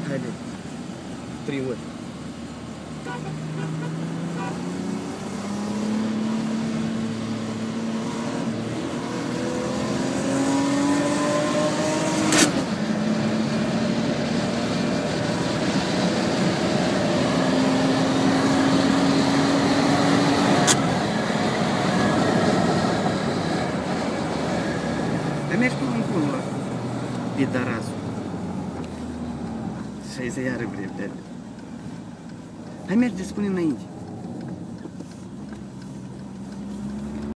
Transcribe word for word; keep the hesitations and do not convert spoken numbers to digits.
Haide. Trei ori. Dar mergi până în pun la pidarazul. Și aici iară vrei, Hai merge, spune înainte.